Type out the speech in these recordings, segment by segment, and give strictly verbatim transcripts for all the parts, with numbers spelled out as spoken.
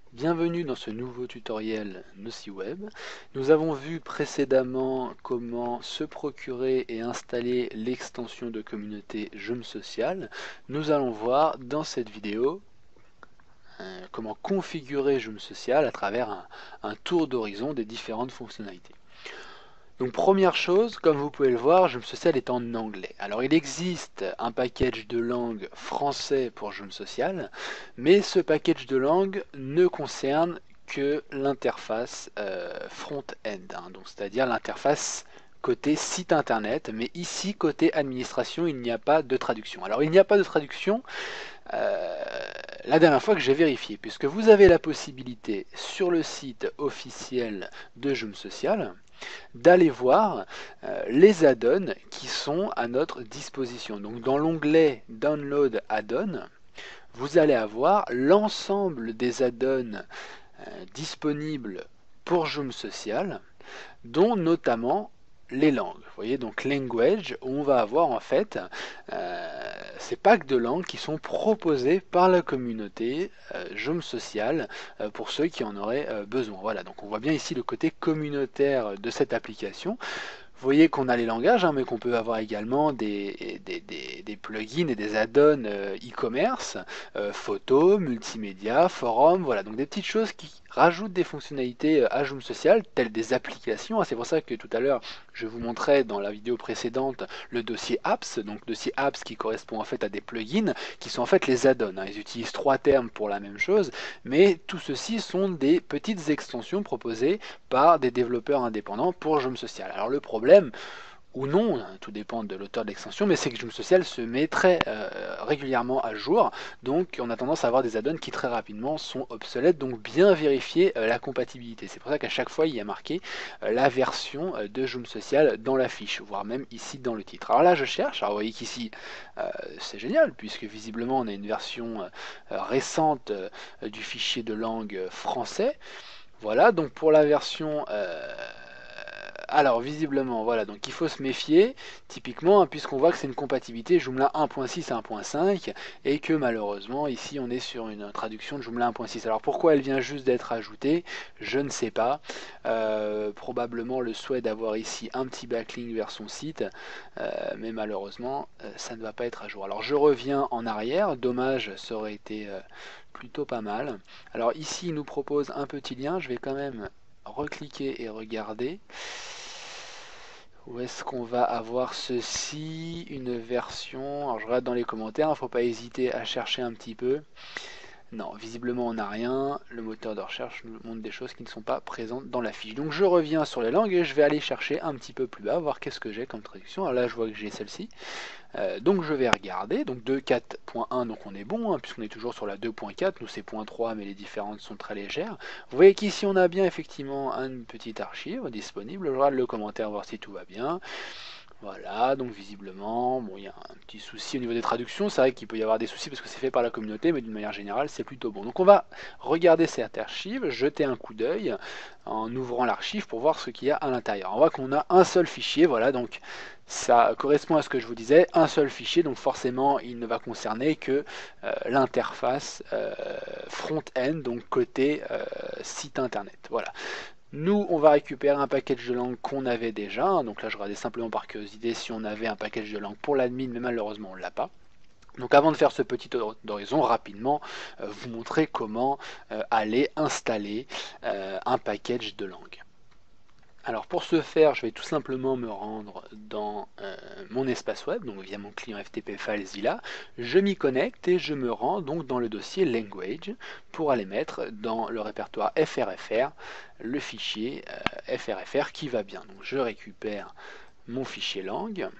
Bienvenue dans ce nouveau tutoriel Nociweb. Nous avons vu précédemment comment se procurer et installer l'extension de communauté Joom Social. Nous allons voir dans cette vidéo euh, comment configurer Joom Social à travers un, un tour d'horizon des différentes fonctionnalités. Donc première chose, comme vous pouvez le voir, Joom Social est en anglais. Alors il existe un package de langue français pour Joom Social, mais ce package de langue ne concerne que l'interface euh, front-end, hein, donc c'est-à-dire l'interface côté site internet, mais ici côté administration il n'y a pas de traduction. Alors il n'y a pas de traduction euh, la dernière fois que j'ai vérifié, puisque vous avez la possibilité sur le site officiel de Joom Social d'aller voir euh, les add-ons qui sont à notre disposition. Donc dans l'onglet Download Add-on, vous allez avoir l'ensemble des add-ons euh, disponibles pour Joom Social, dont notamment les langues. Vous voyez, donc language, où on va avoir en fait euh, ces packs de langues qui sont proposés par la communauté euh, Joom Social euh, pour ceux qui en auraient euh, besoin. Voilà, donc on voit bien ici le côté communautaire de cette application. Vous voyez qu'on a les langages, hein, mais qu'on peut avoir également des, des, des, des plugins et des add-ons euh, e-commerce, euh, photos, multimédia, forum, voilà, donc des petites choses qui rajoutent des fonctionnalités à Joom Social, telles des applications. C'est pour ça que tout à l'heure, je vous montrais dans la vidéo précédente le dossier apps, donc dossier apps qui correspond en fait à des plugins, qui sont en fait les add-ons. Hein. Ils utilisent trois termes pour la même chose, mais tout ceci sont des petites extensions proposées par des développeurs indépendants pour Joom Social. Alors le problème, ou non, tout dépend de l'auteur de l'extension, mais c'est que Joom Social se met très euh, régulièrement à jour, donc on a tendance à avoir des add-ons qui très rapidement sont obsolètes, donc bien vérifier euh, la compatibilité. C'est pour ça qu'à chaque fois il y a marqué euh, la version euh, de Joom Social dans la fiche, voire même ici dans le titre. Alors là je cherche, alors vous voyez qu'ici euh, c'est génial, puisque visiblement on a une version euh, récente euh, du fichier de langue français. Voilà, donc pour la version... Euh, alors visiblement, voilà, donc il faut se méfier, typiquement, hein, puisqu'on voit que c'est une compatibilité Joomla un point six à un point cinq, et que malheureusement, ici on est sur une traduction de Joomla un point six. Alors pourquoi elle vient juste d'être ajoutée, je ne sais pas. Euh, probablement le souhait d'avoir ici un petit backlink vers son site, euh, mais malheureusement, euh, ça ne va pas être à jour. Alors je reviens en arrière, dommage, ça aurait été euh, plutôt pas mal. Alors ici, il nous propose un petit lien, je vais quand même recliquer et regarder. Où est-ce qu'on va avoir ceci? Une version... Alors je regarde dans les commentaires, il ne faut pas hésiter à chercher un petit peu. Non, visiblement on n'a rien. Le moteur de recherche nous montre des choses qui ne sont pas présentes dans la fiche. Donc je reviens sur les langues et je vais aller chercher un petit peu plus bas, voir qu'est-ce que j'ai comme traduction. Alors là je vois que j'ai celle-ci. Euh, donc je vais regarder, donc deux point quatre point un, donc on est bon, hein, puisqu'on est toujours sur la deux point quatre, nous c'est point trois, mais les différences sont très légères. Vous voyez qu'ici on a bien effectivement une petite archive disponible, je regarde le commentaire voir si tout va bien. Voilà, donc visiblement, bon, il y a un petit souci au niveau des traductions, c'est vrai qu'il peut y avoir des soucis parce que c'est fait par la communauté, mais d'une manière générale, c'est plutôt bon. Donc on va regarder cette archive, jeter un coup d'œil en ouvrant l'archive pour voir ce qu'il y a à l'intérieur. On voit qu'on a un seul fichier, voilà, donc ça correspond à ce que je vous disais, un seul fichier, donc forcément il ne va concerner que euh, l'interface euh, front-end, donc côté euh, site internet. Voilà. Nous, on va récupérer un package de langue qu'on avait déjà. Donc là, je regardais simplement par curiosité si on avait un package de langue pour l'admin, mais malheureusement, on ne l'a pas. Donc avant de faire ce petit tour d'horizon, rapidement, euh, vous montrer comment euh, aller installer euh, un package de langue. Alors pour ce faire, je vais tout simplement me rendre dans euh, mon espace web, donc via mon client F T P FileZilla. Je m'y connecte et je me rends donc dans le dossier Language pour aller mettre dans le répertoire F R F R le fichier euh, F R F R qui va bien. Donc je récupère mon fichier langue.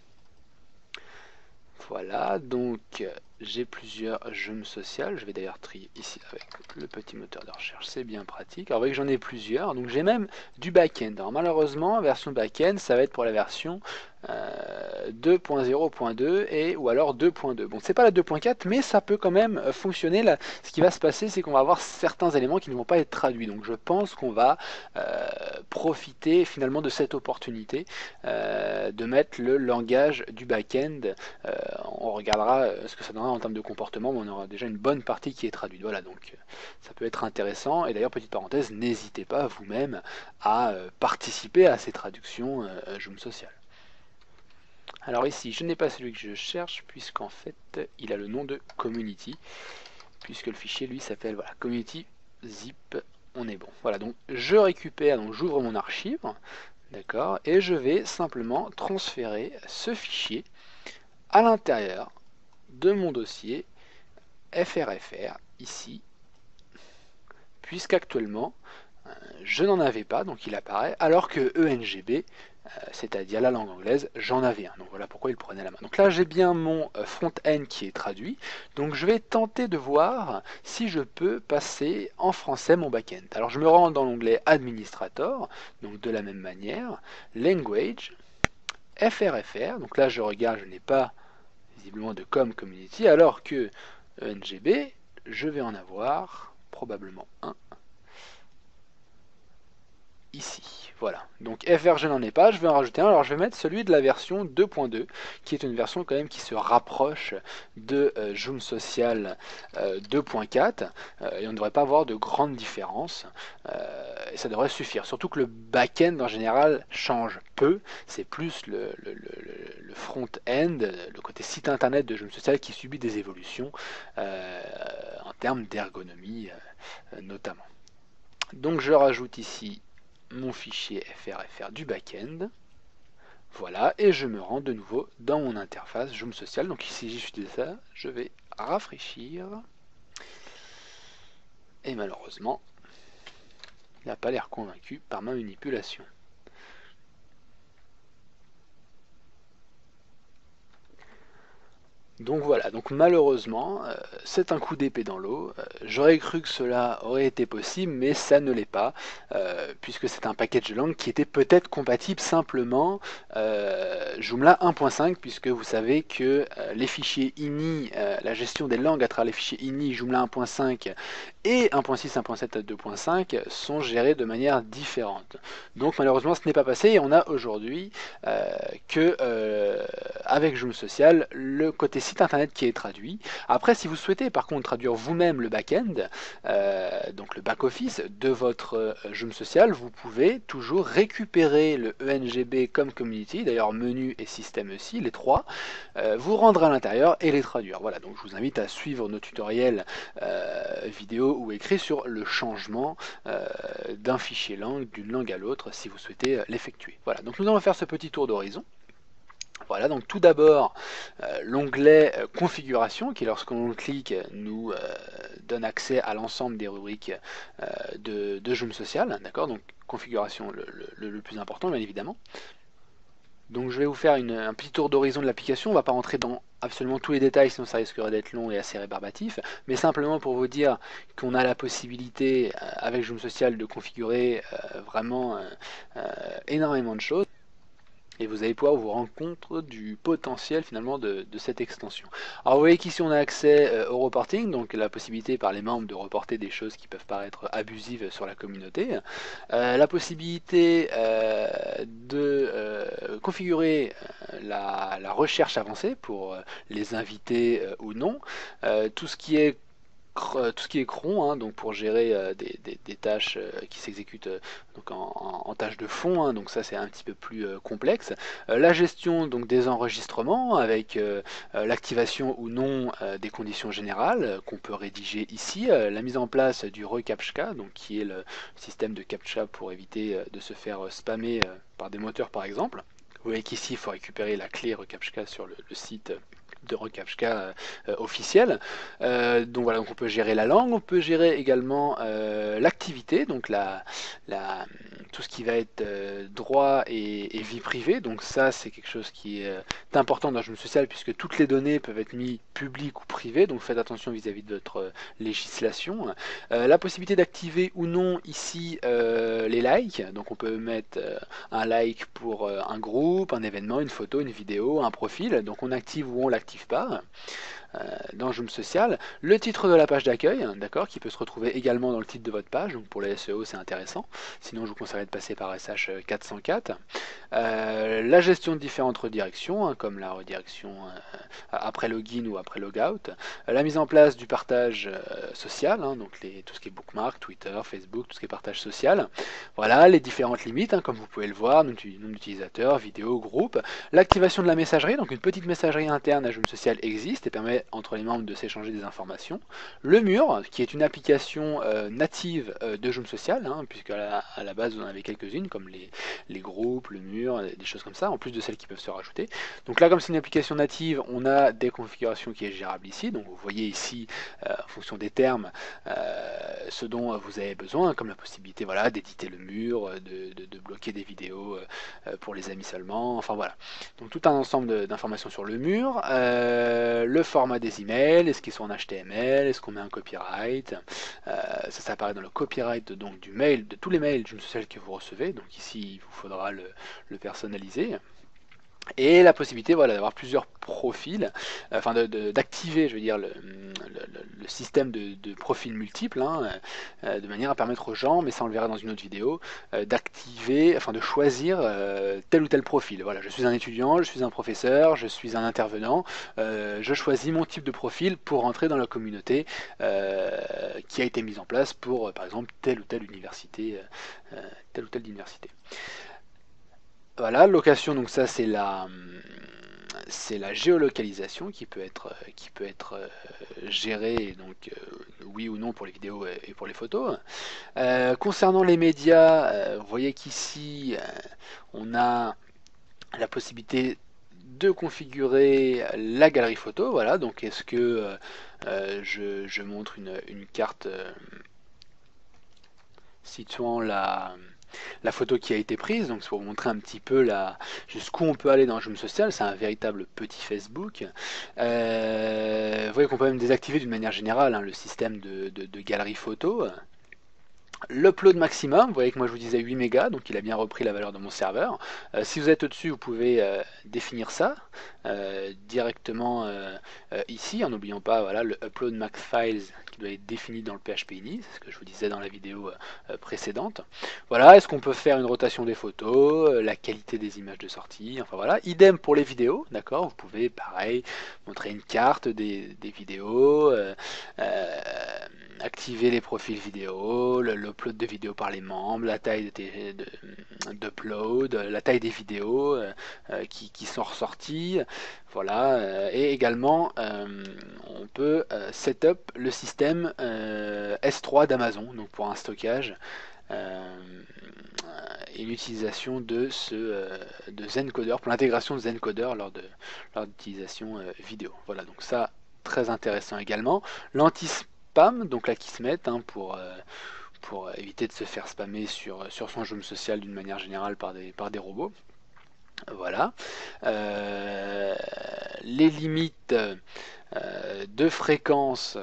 Voilà, donc j'ai plusieurs Joom Social. Je vais d'ailleurs trier ici avec le petit moteur de recherche, c'est bien pratique. Alors vous voyez que j'en ai plusieurs, donc j'ai même du back-end. Alors malheureusement, version back-end, ça va être pour la version euh, deux point zéro point deux et ou alors deux point deux. Bon, c'est pas la deux point quatre, mais ça peut quand même fonctionner. Là, ce qui va se passer, c'est qu'on va avoir certains éléments qui ne vont pas être traduits. Donc je pense qu'on va euh, profiter finalement de cette opportunité euh, de mettre le langage du back-end. Euh, on regardera ce que ça donnera en termes de comportement, mais on aura déjà une bonne partie qui est traduite. Voilà, donc ça peut être intéressant. Et d'ailleurs, petite parenthèse, n'hésitez pas vous-même à euh, participer à ces traductions euh, Joom Social. Alors ici, je n'ai pas celui que je cherche, puisqu'en fait, il a le nom de Community, puisque le fichier, lui, s'appelle voilà, Community Zip. On est bon. Voilà, donc je récupère, donc j'ouvre mon archive, d'accord, et je vais simplement transférer ce fichier à l'intérieur de mon dossier F R F R, ici, puisqu'actuellement, euh, je n'en avais pas, donc il apparaît, alors que E N G B, euh, c'est-à-dire la langue anglaise, j'en avais un. Donc voilà pourquoi il prenait la main. Donc là, j'ai bien mon euh, front-end qui est traduit. Donc je vais tenter de voir si je peux passer en français mon back-end. Alors je me rends dans l'onglet Administrator, donc de la même manière, Language, F R F R. Donc là, je regarde, je n'ai pas visiblement de com community, alors que E N G B, je vais en avoir probablement un ici. Voilà, donc F R je n'en ai pas, je vais en rajouter un, alors je vais mettre celui de la version deux point deux, qui est une version quand même qui se rapproche de euh, Joom Social euh, deux point quatre, euh, et on ne devrait pas avoir de grandes différences, euh, et ça devrait suffire, surtout que le back-end en général change peu, c'est plus le, le, le, le front-end, le côté site internet de Joom Social qui subit des évolutions euh, en termes d'ergonomie euh, notamment. Donc je rajoute ici mon fichier F R F R du back-end. Voilà, et je me rends de nouveau dans mon interface Joom Social. Donc ici, je suis ça, je vais rafraîchir. Et malheureusement, il n'a pas l'air convaincu par ma manipulation. Donc voilà, donc malheureusement, euh, c'est un coup d'épée dans l'eau. Euh, J'aurais cru que cela aurait été possible, mais ça ne l'est pas, euh, puisque c'est un package de langue qui était peut-être compatible simplement euh, Joomla un point cinq, puisque vous savez que euh, les fichiers I N I, euh, la gestion des langues à travers les fichiers I N I, Joomla un point cinq et un point six, un point sept, deux point cinq sont gérés de manière différente. Donc malheureusement, ce n'est pas passé, et on a aujourd'hui euh, que euh, avec Joom Social, le côté site internet qui est traduit. Après, si vous souhaitez par contre traduire vous-même le back-end, euh, donc le back-office de votre euh, Joom Social, vous pouvez toujours récupérer le E N G B comme community, d'ailleurs menu et système aussi, les trois, euh, vous rendre à l'intérieur et les traduire. Voilà, donc je vous invite à suivre nos tutoriels euh, vidéo ou écrits sur le changement euh, d'un fichier langue, d'une langue à l'autre, si vous souhaitez euh, l'effectuer. Voilà, donc nous allons faire ce petit tour d'horizon. Voilà, donc tout d'abord, euh, l'onglet euh, configuration, qui lorsqu'on clique nous euh, donne accès à l'ensemble des rubriques euh, de, de Joom Social, d'accord, donc configuration le, le, le plus important bien évidemment. Donc je vais vous faire une, un petit tour d'horizon de l'application, on ne va pas rentrer dans absolument tous les détails, sinon ça risquerait d'être long et assez rébarbatif, mais simplement pour vous dire qu'on a la possibilité euh, avec Joom Social de configurer euh, vraiment euh, euh, énormément de choses. Et vous allez pouvoir vous rendre compte du potentiel finalement de, de cette extension. Alors vous voyez qu'ici on a accès euh, au reporting, donc la possibilité par les membres de reporter des choses qui peuvent paraître abusives sur la communauté, euh, la possibilité euh, de euh, configurer euh, la, la recherche avancée pour euh, les invités euh, ou non, euh, tout ce qui est tout ce qui est cron, hein, donc pour gérer euh, des, des, des tâches euh, qui s'exécutent euh, donc en, en, en tâches de fond, hein, donc ça c'est un petit peu plus euh, complexe. Euh, la gestion donc des enregistrements avec euh, euh, l'activation ou non euh, des conditions générales euh, qu'on peut rédiger ici, euh, la mise en place du reCAPTCHA, donc qui est le système de captcha pour éviter euh, de se faire euh, spammer euh, par des moteurs par exemple. Vous voyez qu'ici il faut récupérer la clé reCAPTCHA sur le, le site de reCAPTCHA euh, officiel. Euh, donc voilà, donc on peut gérer la langue, on peut gérer également euh, l'activité, donc la, la, tout ce qui va être euh, droit et, et vie privée. Donc ça, c'est quelque chose qui est euh, important dans Joom Social puisque toutes les données peuvent être mises publiques ou privées. Donc faites attention vis-à-vis de votre euh, législation. Euh, la possibilité d'activer ou non ici euh, les likes. Donc on peut mettre euh, un like pour euh, un groupe, un événement, une photo, une vidéo, un profil. Donc on active ou on l'active pas. euh, dans Joom Social, le titre de la page d'accueil, d'accord, qui peut se retrouver également dans le titre de votre page, donc pour les S E O c'est intéressant, sinon je vous conseillerais de passer par S H quatre cent quatre. Euh, la gestion de différentes redirections, hein, comme la redirection euh, après login ou après logout, euh, la mise en place du partage euh, social, hein, donc les, tout ce qui est bookmark, Twitter, Facebook, tout ce qui est partage social. Voilà les différentes limites, hein, comme vous pouvez le voir, nombre d'utilisateurs, vidéo, groupe. L'activation de la messagerie, donc une petite messagerie interne à Joom Social existe et permet entre les membres de s'échanger des informations. Le mur, qui est une application euh, native euh, de Joom Social, hein, puisque à la, à la base vous en avez quelques-unes, comme les, les groupes, le mur, des choses comme ça, en plus de celles qui peuvent se rajouter. Donc là, comme c'est une application native, on a des configurations qui est gérable ici. Donc vous voyez ici, euh, en fonction des termes, euh, ce dont vous avez besoin, comme la possibilité voilà, d'éditer le mur, de, de, de bloquer des vidéos euh, pour les amis seulement, enfin voilà. Donc tout un ensemble d'informations sur le mur, euh, le format des emails, est-ce qu'ils sont en H T M L, est-ce qu'on met un copyright, euh, ça, ça apparaît dans le copyright donc, du mail, de tous les mails Joom Social que vous recevez, donc ici il vous faudra le, le personnaliser. Et la possibilité voilà, d'avoir plusieurs profils, euh, enfin d'activer je veux dire le, le, le système de, de profils multiples, hein, euh, de manière à permettre aux gens, mais ça on le verra dans une autre vidéo, euh, d'activer, enfin de choisir euh, tel ou tel profil. Voilà, je suis un étudiant, je suis un professeur, je suis un intervenant, euh, je choisis mon type de profil pour entrer dans la communauté euh, qui a été mise en place pour, euh, par exemple, telle ou telle université, euh, telle ou telle université. Voilà, location, donc ça c'est la, c'est la géolocalisation qui peut être, qui peut être euh, gérée, donc euh, oui ou non pour les vidéos et pour les photos. Euh, concernant les médias, euh, vous voyez qu'ici euh, on a la possibilité de configurer la galerie photo. Voilà, donc est-ce que euh, je, je montre une, une carte euh, situant la la photo qui a été prise, donc c'est pour vous montrer un petit peu jusqu'où on peut aller dans Joom Social, c'est un véritable petit Facebook. Euh, vous voyez qu'on peut même désactiver d'une manière générale hein, le système de, de, de galerie photo. L'upload maximum, vous voyez que moi je vous disais huit mégas, donc il a bien repris la valeur de mon serveur. Euh, si vous êtes au-dessus, vous pouvez euh, définir ça euh, directement euh, euh, ici, en n'oubliant pas voilà, le upload max files qui doit être défini dans le P H P ini, c'est ce que je vous disais dans la vidéo euh, précédente. Voilà, est-ce qu'on peut faire une rotation des photos, euh, la qualité des images de sortie, enfin voilà. Idem pour les vidéos, d'accord, vous pouvez pareil montrer une carte des, des vidéos, euh, euh, activer les profils vidéo, l'upload de vidéos par les membres, la taille d'upload, de, de, la taille des vidéos euh, qui, qui sont ressorties, voilà, euh, et également euh, on peut euh, setup le système euh, S trois d'Amazon, donc pour un stockage euh, et l'utilisation de ce euh, de Zencoder, pour l'intégration de Zencoder lors de lors d'utilisation euh, vidéo. Voilà, donc ça très intéressant également. L'anti spam, donc là qui se mettent hein, pour, euh, pour éviter de se faire spammer sur, sur son Joom Social d'une manière générale par des, par des robots. Voilà. Euh, les limites euh, de fréquence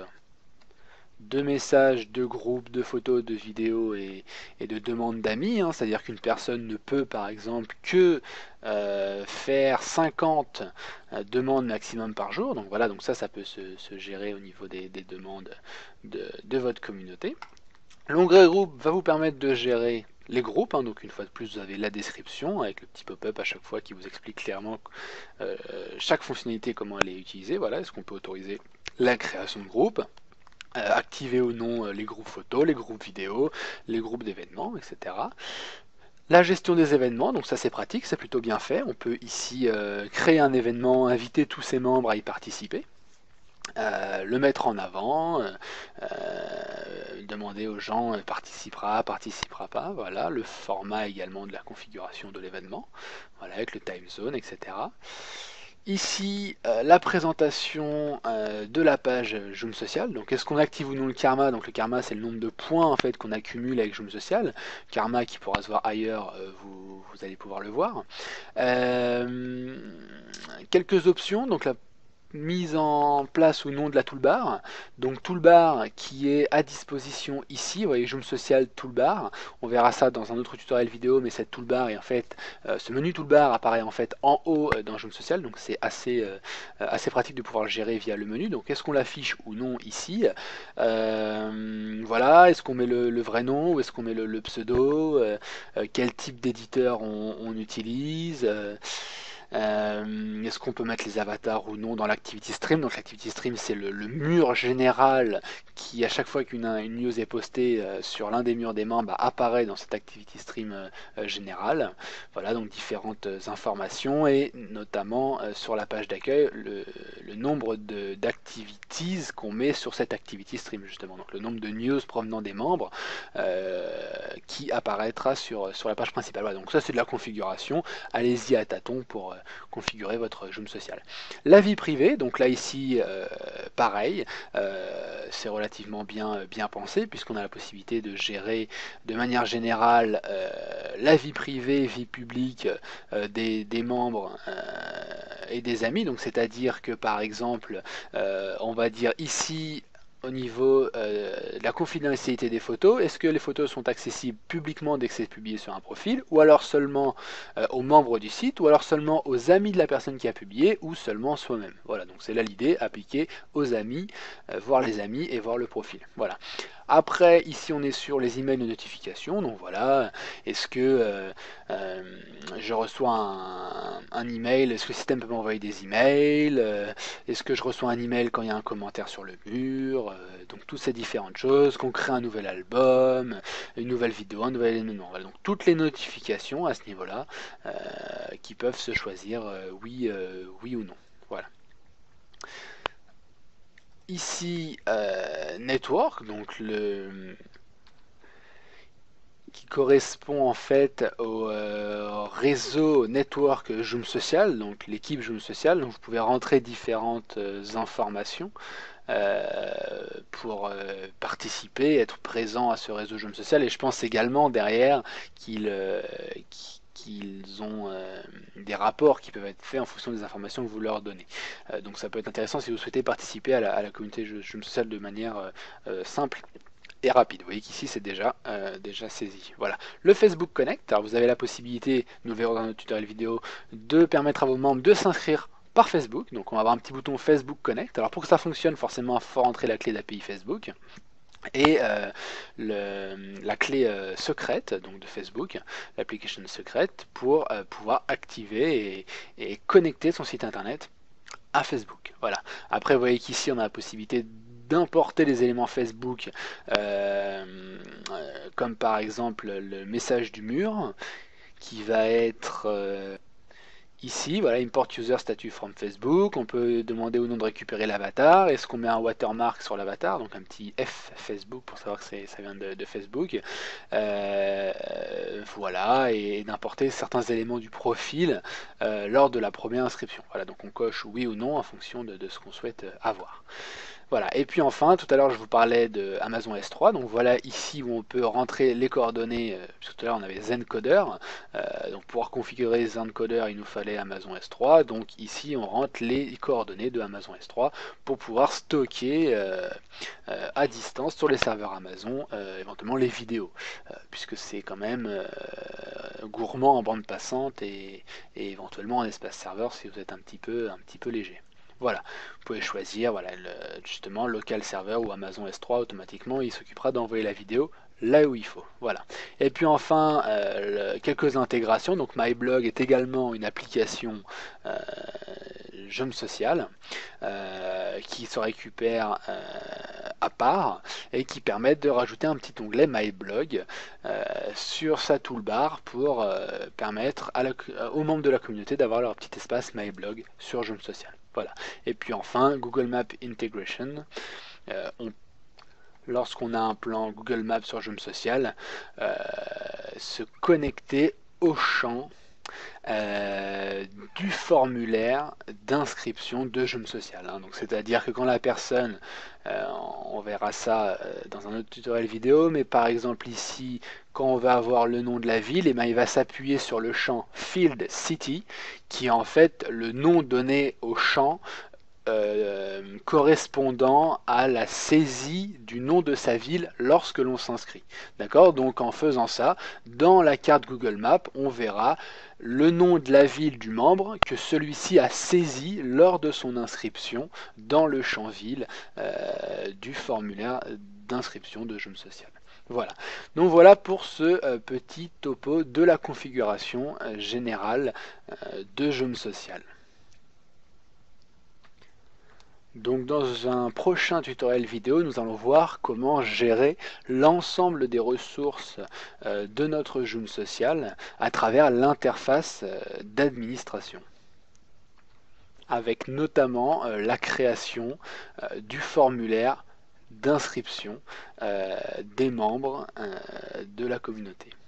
de messages, de groupes, de photos, de vidéos et, et de demandes d'amis, hein, c'est-à-dire qu'une personne ne peut par exemple que euh, faire cinquante euh, demandes maximum par jour, donc voilà, donc ça, ça peut se, se gérer au niveau des, des demandes de, de votre communauté. L'onglet groupe va vous permettre de gérer les groupes, hein, donc une fois de plus vous avez la description avec le petit pop-up à chaque fois qui vous explique clairement euh, chaque fonctionnalité, comment elle est utilisée, voilà, est-ce qu'on peut autoriser la création de groupes, Euh, activer ou non euh, les groupes photos, les groupes vidéo, les groupes d'événements, et cetera. La gestion des événements, donc ça c'est pratique, c'est plutôt bien fait. On peut ici euh, créer un événement, inviter tous ses membres à y participer, euh, le mettre en avant, euh, euh, demander aux gens euh, participera, participera pas, voilà, le format également de la configuration de l'événement, voilà, avec le time zone, et cetera. Ici, euh, la présentation euh, de la page Joom Social. Donc, est-ce qu'on active ou non le karma? Donc, le karma, c'est le nombre de points en fait qu'on accumule avec Joom Social. Karma qui pourra se voir ailleurs, euh, vous, vous allez pouvoir le voir. Euh, quelques options. Donc, la mise en place au nom de la toolbar. Donc toolbar qui est à disposition ici, vous voyez Joom Social Toolbar, on verra ça dans un autre tutoriel vidéo, mais cette toolbar est en fait, euh, ce menu toolbar apparaît en fait en haut euh, dans Joom Social, donc c'est assez, euh, assez pratique de pouvoir le gérer via le menu. Donc est-ce qu'on l'affiche ou non ici, euh, voilà, est-ce qu'on met le, le vrai nom ou est-ce qu'on met le, le pseudo, euh, euh, quel type d'éditeur on, on utilise, euh, Euh, est-ce qu'on peut mettre les avatars ou non dans l'activity stream? Donc l'activity stream c'est le, le mur général qui à chaque fois qu'une une news est postée euh, sur l'un des murs des membres bah, apparaît dans cette activity stream euh, générale. Voilà, donc différentes euh, informations et notamment euh, sur la page d'accueil le, le nombre d'activities qu'on met sur cette activity stream justement. Donc le nombre de news provenant des membres euh, qui apparaîtra sur, sur la page principale. Voilà, donc ça c'est de la configuration. Allez-y à tâtons pour configurer votre Joom social. La vie privée, donc là ici euh, pareil, euh, c'est relativement bien, bien pensé puisqu'on a la possibilité de gérer de manière générale euh, la vie privée, vie publique euh, des, des membres euh, et des amis. Donc c'est-à-dire que par exemple, euh, on va dire ici au niveau euh, de la confidentialité des photos, est-ce que les photos sont accessibles publiquement dès que c'est publié sur un profil, ou alors seulement euh, aux membres du site, ou alors seulement aux amis de la personne qui a publié, ou seulement soi-même. Voilà, donc c'est là l'idée, appliquée aux amis, euh, voir les amis et voir le profil. Voilà. Après, ici on est sur les emails de notification, donc voilà, est-ce que euh, euh, je reçois un, un email, est-ce que le système peut m'envoyer des emails, euh, est-ce que je reçois un email quand il y a un commentaire sur le mur, euh, donc toutes ces différentes choses, qu'on crée un nouvel album, une nouvelle vidéo, un nouvel événement, voilà, donc toutes les notifications à ce niveau-là euh, qui peuvent se choisir euh, oui, euh, oui ou non, voilà. Ici, euh, network, donc le qui correspond en fait au euh, réseau network Joom Social, donc l'équipe Joom Social. Donc vous pouvez rentrer différentes euh, informations euh, pour euh, participer, être présent à ce réseau Joom Social. Et je pense également derrière qu'ils euh, qu'ils ont euh, des rapports qui peuvent être faits en fonction des informations que vous leur donnez. Euh, donc ça peut être intéressant si vous souhaitez participer à la, à la communauté Joom Social de manière euh, euh, simple et rapide. Vous voyez qu'ici c'est déjà, euh, déjà saisi. Voilà. Le Facebook Connect, alors vous avez la possibilité, nous le verrons dans notre tutoriel vidéo, de permettre à vos membres de s'inscrire par Facebook. Donc on va avoir un petit bouton Facebook Connect. Alors pour que ça fonctionne, forcément il faut rentrer la clé d'A P I Facebook. Et euh, le, la clé euh, secrète donc de Facebook, l'application secrète, pour euh, pouvoir activer et, et connecter son site internet à Facebook. Voilà. Après vous voyez qu'ici on a la possibilité d'importer les éléments Facebook euh, euh, comme par exemple le message du mur qui va être euh, ici, voilà, import user status from Facebook. On peut demander ou non de récupérer l'avatar. Est-ce qu'on met un watermark sur l'avatar, donc un petit F Facebook pour savoir que ça vient de, de Facebook. Euh, voilà, et d'importer certains éléments du profil euh, lors de la première inscription. Voilà, donc on coche oui ou non en fonction de, de ce qu'on souhaite avoir. Voilà, et puis enfin, tout à l'heure je vous parlais de Amazon S trois, donc voilà ici où on peut rentrer les coordonnées, euh, tout à l'heure on avait Zencoder, euh, donc pour pouvoir configurer Zencoder il nous fallait Amazon S trois, donc ici on rentre les coordonnées de Amazon S trois pour pouvoir stocker euh, euh, à distance sur les serveurs Amazon, euh, éventuellement les vidéos, euh, puisque c'est quand même euh, gourmand en bande passante et, et éventuellement en espace serveur si vous êtes un petit peu, un petit peu léger. Voilà, vous pouvez choisir voilà, le, justement local server ou Amazon S trois, automatiquement il s'occupera d'envoyer la vidéo là où il faut. Voilà. Et puis enfin, euh, le, quelques intégrations. Donc MyBlog est également une application euh, Joom Social euh, qui se récupère euh, à part et qui permet de rajouter un petit onglet MyBlog euh, sur sa toolbar pour euh, permettre à la, aux membres de la communauté d'avoir leur petit espace MyBlog sur Joom Social. Voilà. Et puis enfin, Google Maps Integration. Euh, on, lorsqu'on a un plan Google Maps sur Joom Social, euh, se connecter au champ euh, du formulaire d'inscription de Joom Social. Hein. Donc c'est-à-dire que quand la personne, euh, on verra ça euh, dans un autre tutoriel vidéo, mais par exemple ici, quand on va avoir le nom de la ville, et bien il va s'appuyer sur le champ Field City, qui est en fait le nom donné au champ euh, correspondant à la saisie du nom de sa ville lorsque l'on s'inscrit. D'accord? Donc en faisant ça, dans la carte Google Maps, on verra le nom de la ville du membre que celui-ci a saisi lors de son inscription dans le champ ville euh, du formulaire d'inscription de Joom Social. Voilà, donc voilà pour ce euh, petit topo de la configuration euh, générale euh, de Joom Social. Donc dans un prochain tutoriel vidéo, nous allons voir comment gérer l'ensemble des ressources euh, de notre Joom Social à travers l'interface euh, d'administration, avec notamment euh, la création euh, du formulaire d'inscription euh, des membres euh, de la communauté.